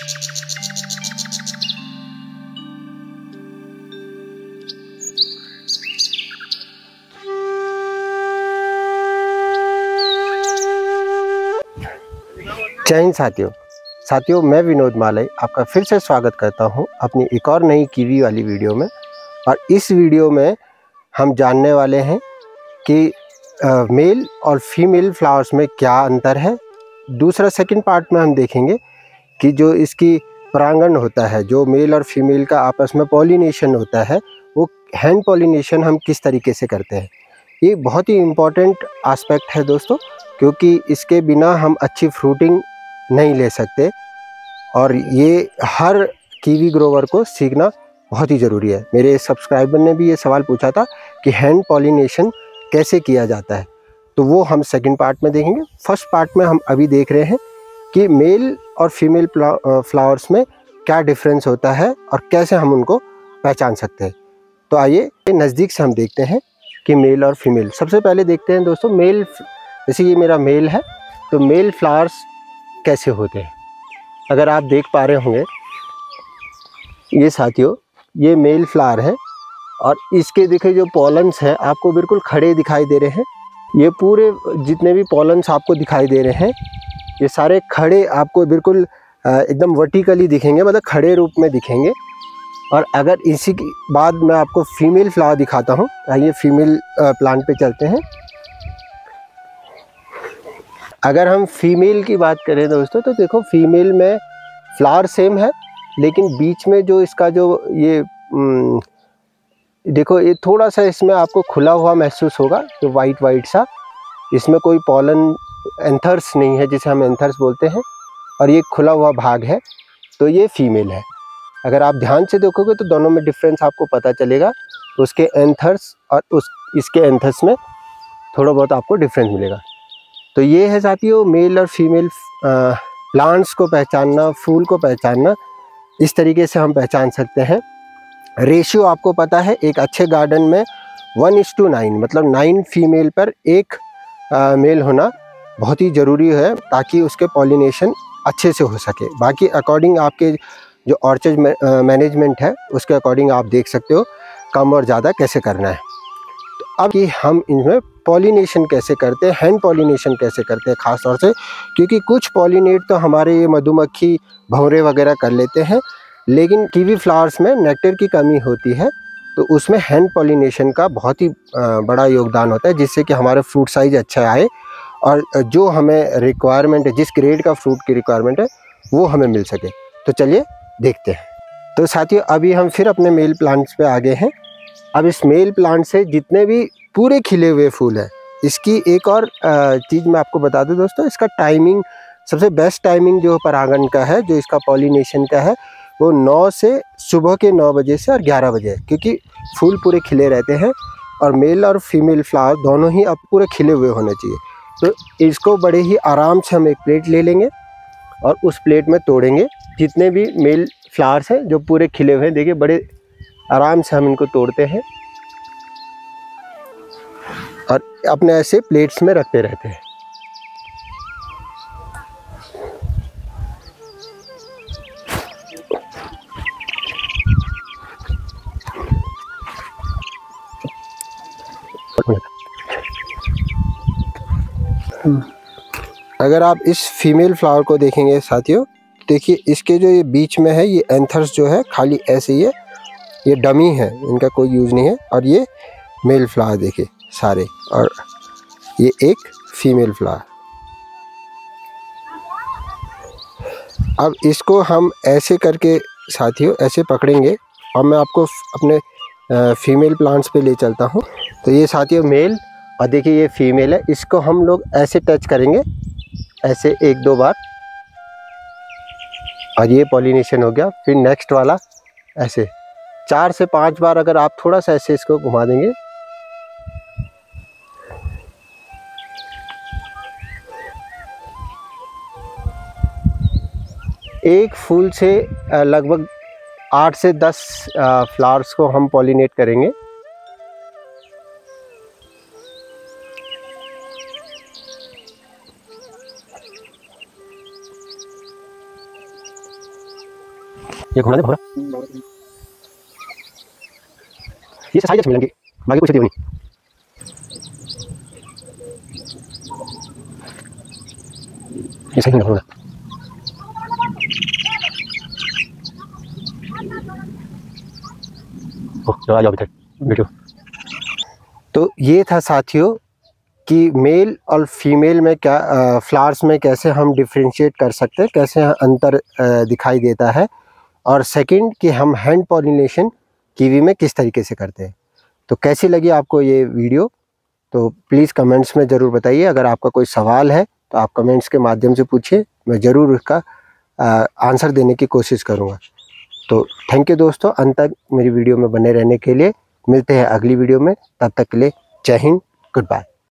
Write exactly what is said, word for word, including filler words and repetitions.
जय हिंद साथियों साथियों मैं विनोद मालय आपका फिर से स्वागत करता हूं अपनी एक और नई कीवी वाली वीडियो में। और इस वीडियो में हम जानने वाले हैं कि आ, मेल और फीमेल फ्लावर्स में क्या अंतर है। दूसरा सेकंड पार्ट में हम देखेंगे कि जो इसकी परागण होता है, जो मेल और फीमेल का आपस में पॉलिनेशन होता है, वो हैंड पॉलिनेशन हम किस तरीके से करते हैं। ये बहुत ही इम्पॉर्टेंट एस्पेक्ट है दोस्तों, क्योंकि इसके बिना हम अच्छी फ्रूटिंग नहीं ले सकते और ये हर कीवी ग्रोवर को सीखना बहुत ही ज़रूरी है। मेरे सब्सक्राइबर ने भी ये सवाल पूछा था कि हैंड पॉलिनेशन कैसे किया जाता है, तो वो हम सेकंड पार्ट में देखेंगे। फर्स्ट पार्ट में हम अभी देख रहे हैं कि मेल और फीमेल फ्लावर्स में क्या डिफरेंस होता है और कैसे हम उनको पहचान सकते हैं। तो आइए नज़दीक से हम देखते हैं कि मेल और फीमेल। सबसे पहले देखते हैं दोस्तों मेल, जैसे ये मेरा मेल है, तो मेल फ्लावर्स कैसे होते हैं। अगर आप देख पा रहे होंगे ये साथियों, ये मेल फ्लावर है और इसके देखिए जो पॉलन्स हैं आपको बिल्कुल खड़े दिखाई दे रहे हैं। ये पूरे जितने भी पॉलन्स आपको दिखाई दे रहे हैं, ये सारे खड़े आपको बिल्कुल एकदम वर्टिकली दिखेंगे, मतलब खड़े रूप में दिखेंगे। और अगर इसी के बाद मैं आपको फीमेल फ्लावर दिखाता हूँ, आइए फीमेल प्लांट पे चलते हैं। अगर हम फीमेल की बात करें दोस्तों, तो देखो फीमेल में फ्लावर सेम है, लेकिन बीच में जो इसका जो ये देखो, ये थोड़ा सा इसमें आपको खुला हुआ महसूस होगा, जो वाइट वाइट सा। इसमें कोई पॉलन एंथर्स नहीं है, जिसे हम एंथर्स बोलते हैं, और ये खुला हुआ भाग है, तो ये फीमेल है। अगर आप ध्यान से देखोगे तो दोनों में डिफरेंस आपको पता चलेगा। उसके एंथर्स और उस इसके एंथर्स में थोड़ा बहुत आपको डिफरेंस मिलेगा। तो ये है साथियों मेल और फीमेल प्लांट्स को पहचानना, फूल को पहचानना। इस तरीके से हम पहचान सकते हैं। रेशियो आपको पता है, एक अच्छे गार्डन में वन इस टू नाइन, मतलब नाइन फीमेल पर एक आ, मेल होना बहुत ही ज़रूरी है, ताकि उसके पॉलिनेशन अच्छे से हो सके। बाकी अकॉर्डिंग आपके जो ऑर्चर्ड मैनेजमेंट है उसके अकॉर्डिंग आप देख सकते हो कम और ज़्यादा कैसे करना है। तो अब कि हम इनमें पॉलिनेशन कैसे करते हैं, हैंड पॉलिनेशन कैसे करते हैं ख़ास तौर से, क्योंकि कुछ पॉलिनेट तो हमारे ये मधुमक्खी, भंवरे वगैरह कर लेते हैं, लेकिन कीवी फ्लावर्स में नेक्टर की कमी होती है, तो उसमें हैंड पॉलिनेशन का बहुत ही बड़ा योगदान होता है, जिससे कि हमारे फ्रूट साइज अच्छा आए और जो हमें रिक्वायरमेंट है, जिस ग्रेड का फ्रूट की रिक्वायरमेंट है, वो हमें मिल सके। तो चलिए देखते हैं। तो साथियों अभी हम फिर अपने मेल प्लांट्स पे आ गए हैं। अब इस मेल प्लांट से जितने भी पूरे खिले हुए फूल हैं, इसकी एक और चीज़ मैं आपको बता दूं दोस्तों, इसका टाइमिंग, सबसे बेस्ट टाइमिंग जो परागण का है, जो इसका पॉलिनेशन का है, वो नौ से सुबह के नौ बजे से और ग्यारह बजे, क्योंकि फूल पूरे खिले रहते हैं और मेल और फीमेल फ्लावर दोनों ही अब पूरे खिले हुए होने चाहिए। तो इसको बड़े ही आराम से हम एक प्लेट ले लेंगे और उस प्लेट में तोड़ेंगे। जितने भी मेल फ्लावर्स हैं जो पूरे खिले हुए हैं, देखिए बड़े आराम से हम इनको तोड़ते हैं और अपने ऐसे प्लेट्स में रखते रहते हैं। अगर आप इस फीमेल फ्लावर को देखेंगे साथियों, देखिए इसके जो ये बीच में है, ये एंथर्स जो है खाली ऐसे ही है, ये डमी है, इनका कोई यूज़ नहीं है। और ये मेल फ्लावर देखिए सारे, और ये एक फीमेल फ्लावर। अब इसको हम ऐसे करके साथियों ऐसे पकड़ेंगे और मैं आपको अपने फीमेल प्लांट्स पे ले चलता हूँ। तो ये साथियों मेल, और देखिए ये फीमेल है। इसको हम लोग ऐसे टच करेंगे, ऐसे एक दो बार, और ये पॉलिनेशन हो गया। फिर नेक्स्ट वाला ऐसे चार से पांच बार अगर आप थोड़ा सा ऐसे इसको घुमा देंगे, एक फूल से लगभग आठ से दस फ्लावर्स को हम पॉलिनेट करेंगे। ये घुमा दे भौरा, ये साइज अच्छी मिलेंगी, बाकी कुछ नहीं। ये सही नहीं होगा। ओ, आ जाओ बेटा, बैठो। तो ये था साथियों कि मेल और फीमेल में क्या आ, फ्लावर्स में कैसे हम डिफ्रेंशिएट कर सकते हैं, कैसे अंतर आ, दिखाई देता है। और सेकंड कि हम हैंड पॉलिनेशन कीवी में किस तरीके से करते हैं। तो कैसी लगी आपको ये वीडियो, तो प्लीज़ कमेंट्स में ज़रूर बताइए। अगर आपका कोई सवाल है तो आप कमेंट्स के माध्यम से पूछिए, मैं ज़रूर उसका आंसर देने की कोशिश करूँगा। तो थैंक यू दोस्तों, अंत तक मेरी वीडियो में बने रहने के लिए। मिलते हैं अगली वीडियो में, तब तक के लिए जय हिंद, गुड बाय।